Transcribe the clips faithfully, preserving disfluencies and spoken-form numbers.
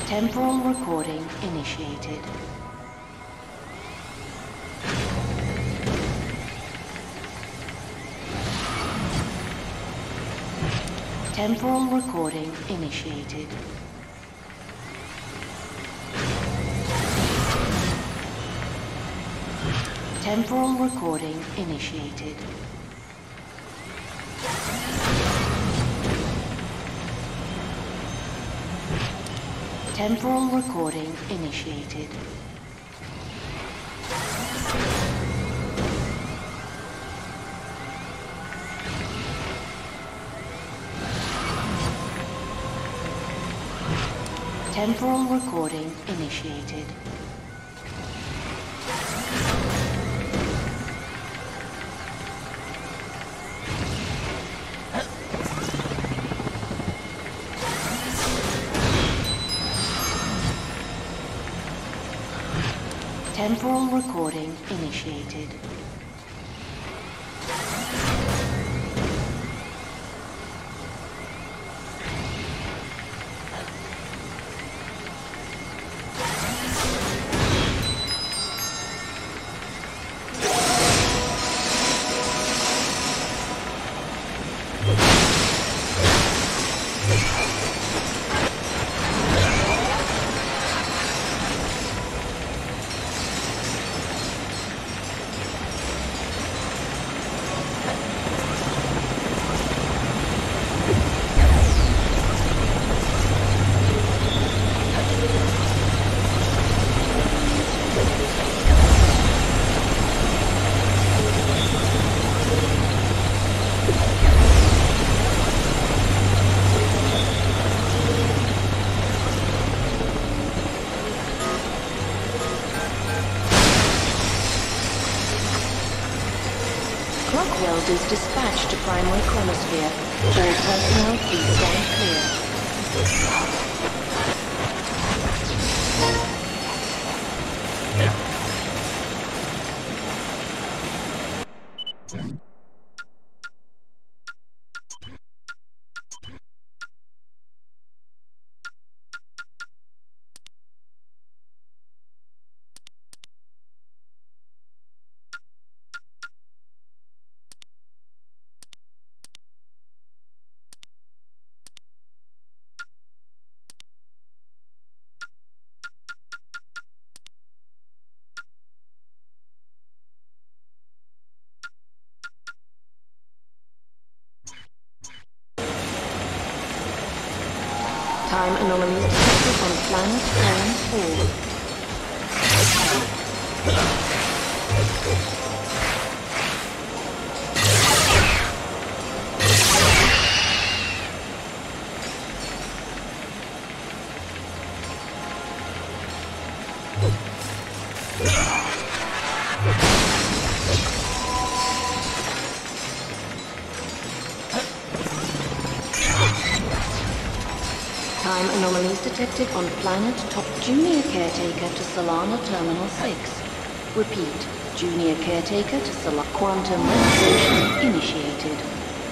Temporal recording initiated. Temporal recording initiated. Temporal recording initiated. Temporal recording initiated. Temporal recording initiated. Temporal recording initiated. Welders dispatched to primary chronosphere. All personnel, please stand clear. Time anomalies detected on planet Terran four. Time anomalies detected on planet Top. Junior Caretaker to Solana Terminal six. Repeat, Junior Caretaker to Solana. Quantum registration initiated.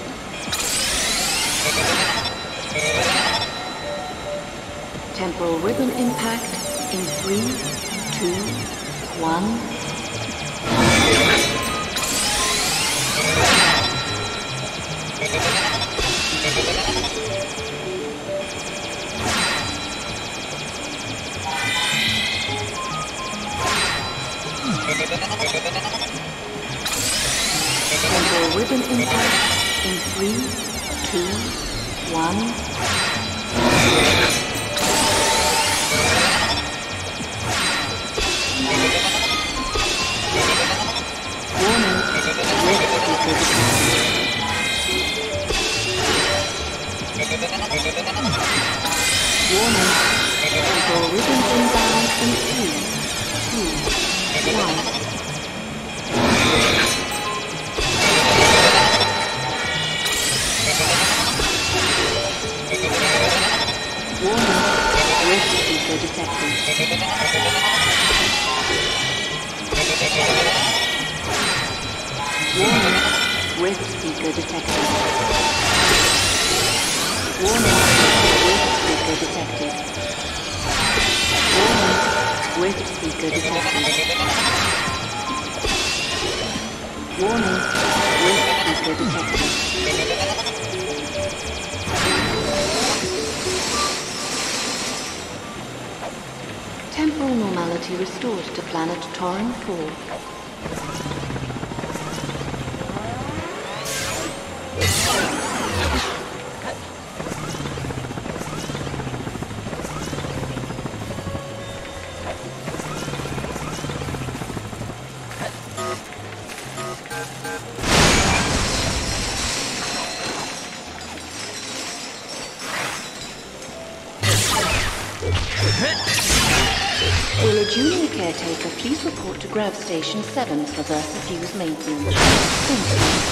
Temporal ribbon impact in three, two, one. Temporal ribbon impact in three, two, one. Warning, rift speaker detected. Warning, temporal ribbon inbound in three, two, one. Warning, rift speaker detected. Warning, rift speaker detected. Warning, rift speaker detected. Rift seeker detected. Warning. Rift seeker detected. Temporal normality restored to planet Torin four. Will a junior caretaker please report to Grav Station seven for Versafuse maintenance? Thank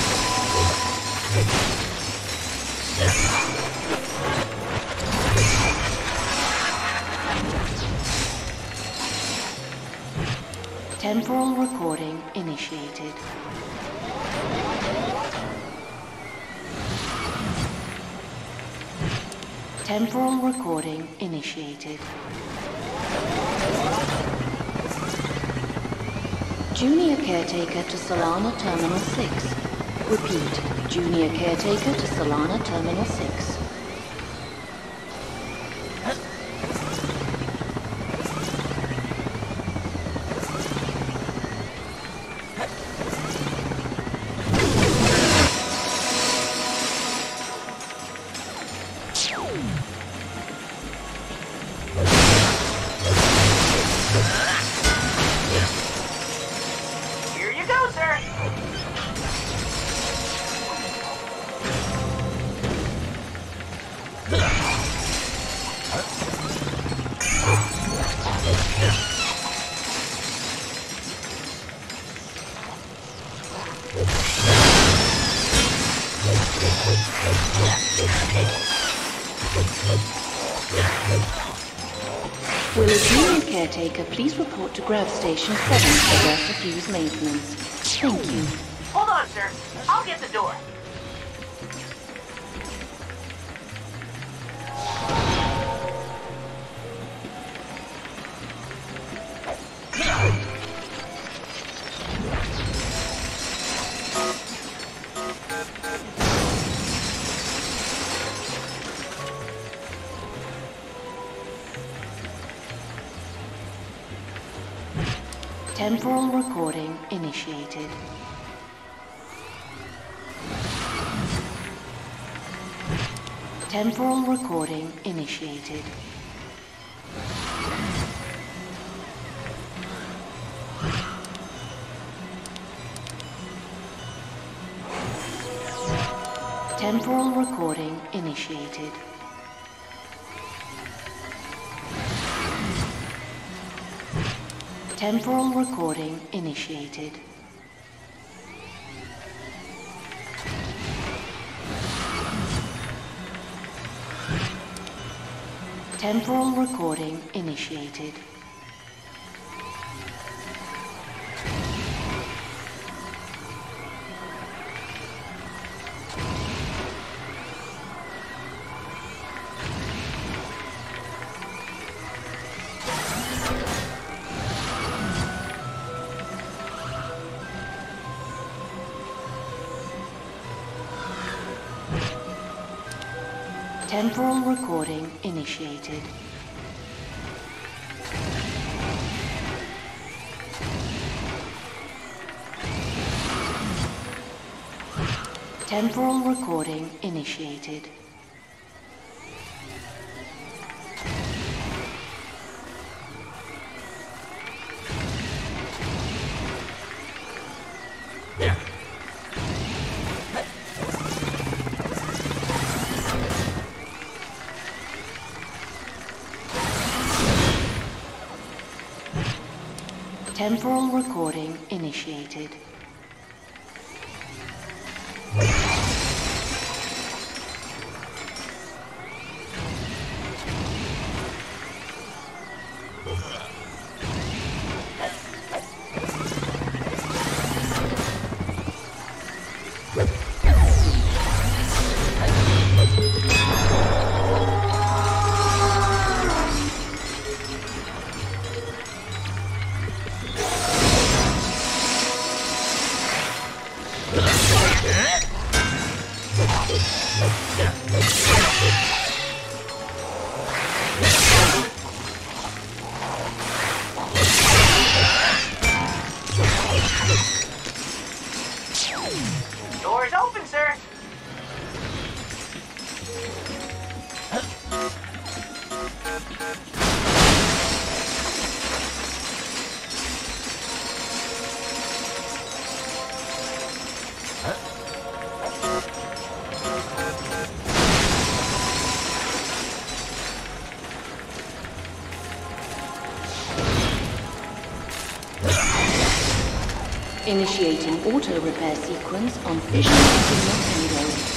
you. Temporal recording initiated. Temporal recording initiated. Junior caretaker to Solana Terminal six. Repeat, junior caretaker to Solana Terminal six. Will a junior caretaker please report to Grav Station seven for Versafuse maintenance? Thank you. Hold on, sir. I'll get the door. Temporal recording initiated. Temporal recording initiated. Temporal recording initiated. Temporal recording initiated. Temporal recording initiated. Temporal recording initiated. Temporal recording initiated. Temporal recording initiated. Door's open, sir. Initiating auto repair sequence on Fission Engine Tango.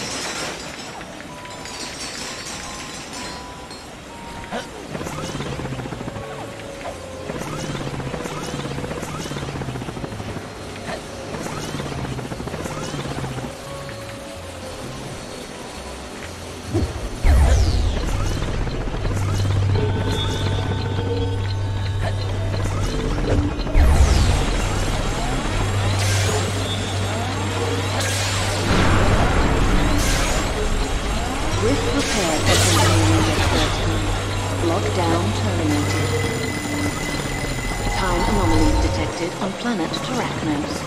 Lockdown terminated. Time anomalies detected on planet Terrachnos.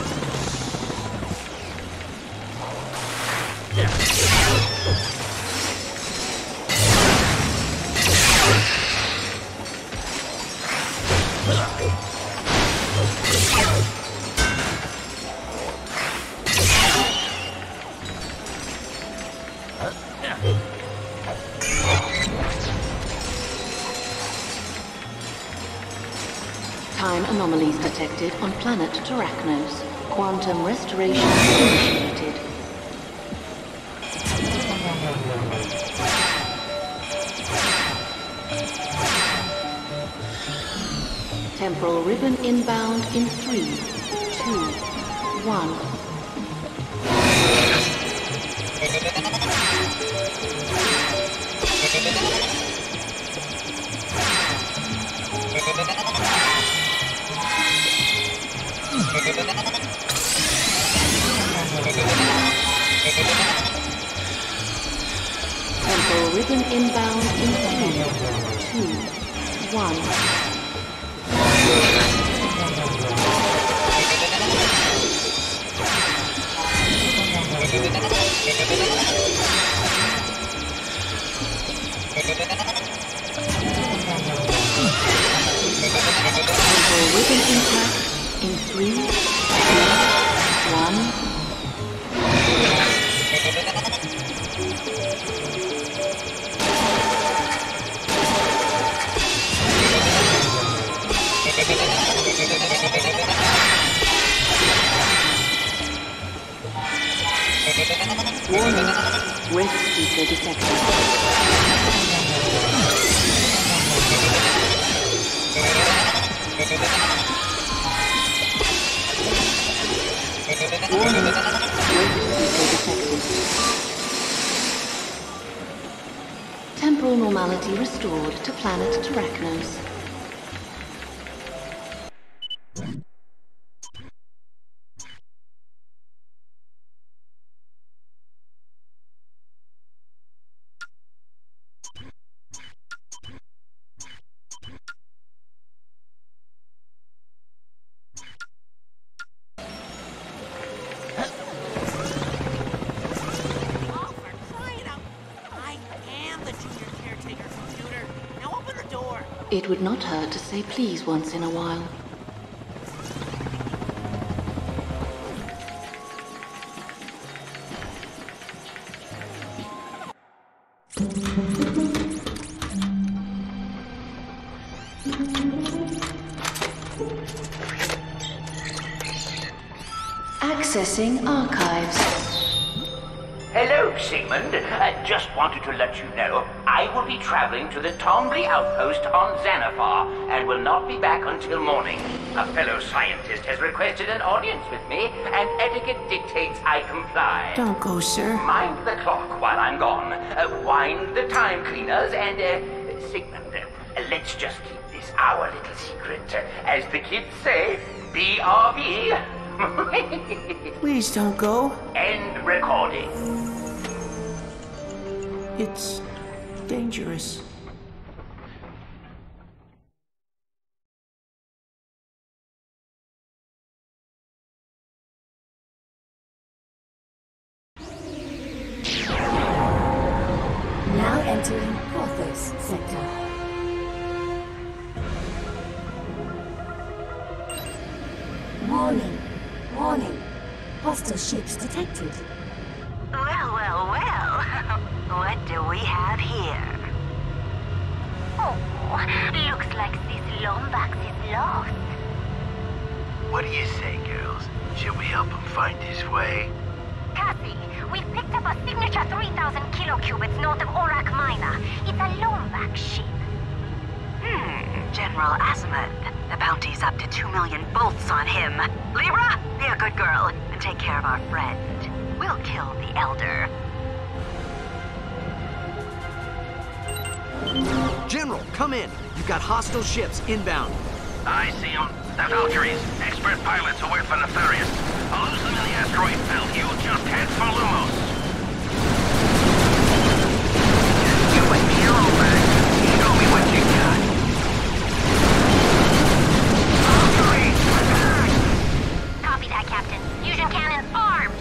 Time anomalies detected on planet Terrachnos. Quantum restoration initiated. Temporal ribbon inbound in three, two, one. Temporal ribbon inbound in three, two, one. Temporal ribbon impact in three, two, one. Warning, Rift Seeker detected. Warning, Rift Seeker detected. Temporal normality restored to planet Terrachnos. It would not hurt to say please once in a while. Accessing archives. Hello, Sigmund. I just wanted to let you know I will be traveling to the Tombly outpost on Xanathar and will not be back until morning. A fellow scientist has requested an audience with me, and etiquette dictates I comply. Don't go, sir. Mind the clock while I'm gone. Uh, wind the time cleaners, and, uh, Sigmund, uh, let's just keep this our little secret. Uh, as the kids say, B R B. Please don't go. End recording. It's dangerous. Entering Porthos sector. Warning. Warning. Hostile ships detected. Well, well, well. What do we have here? Oh, looks like this Lombax is lost. What do you say, girls? Should we help him find his way? Cassie, we've picked up a signature three thousand kilocubits north of Orak Minor. It's a Lombax ship. Hmm, General Azimuth. The bounty's up to two million bolts on him. Libra, be a good girl and take care of our friend. We'll kill the Elder. General, come in. You've got hostile ships inbound. I see them. The Valkyries, expert pilots who work for Nefarious. I'll lose them in the asteroid belt. You just head for Lumos. You a hero, man. Show me what you got. Valkyries, attack! Copy that, Captain. Fusion cannons armed.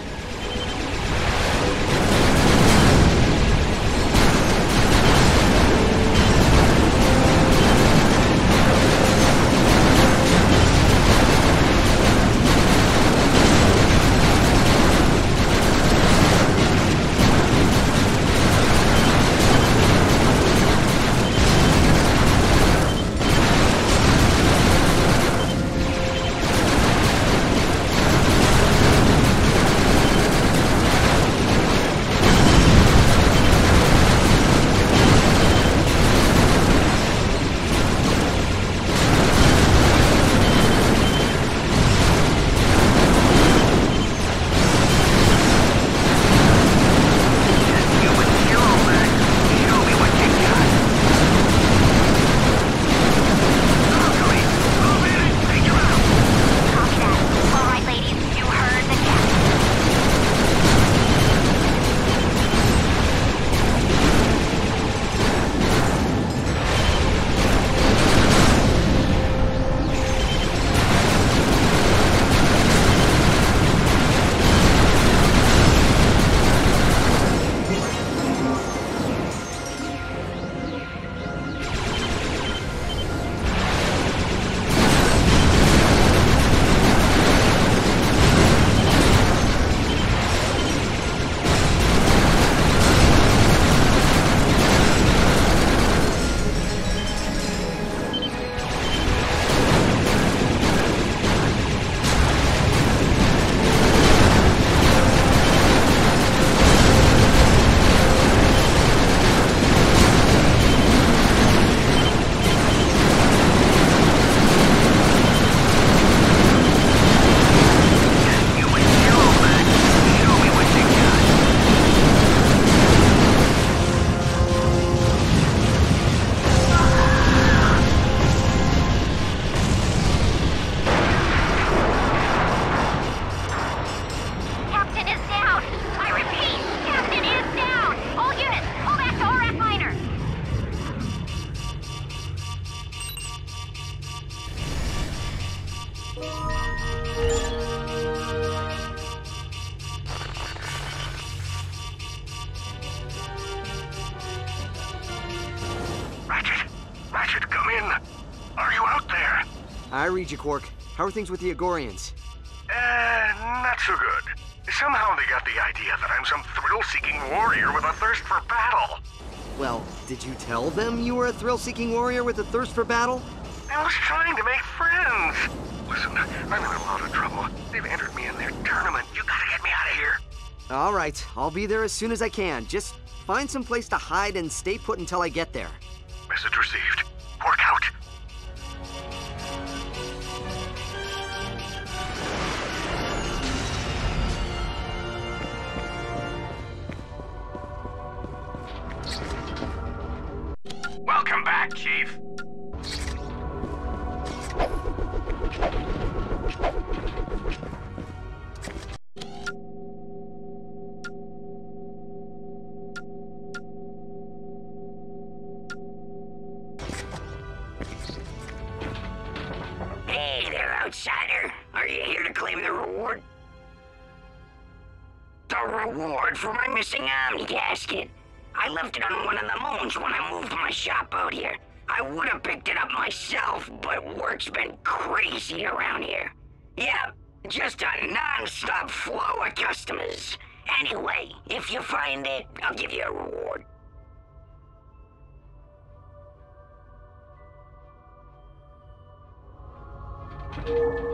I read you, Quark. How are things with the Agorians? Uh, not so good. Somehow they got the idea that I'm some thrill-seeking warrior with a thirst for battle. Well, did you tell them you were a thrill-seeking warrior with a thirst for battle? I was trying to make friends. Listen, I'm in a lot of trouble. They've entered me in their tournament. You gotta get me out of here. All right, I'll be there as soon as I can. Just find some place to hide and stay put until I get there. Message received. Work out. Welcome back, Chief. Hey there, outsider. Are you here to claim the reward? The reward for my missing Omni casket. I left it on one of the moons when I moved my shop out here. I would have picked it up myself, but work's been crazy around here. Yeah, just a non-stop flow of customers. Anyway, if you find it, I'll give you a reward. You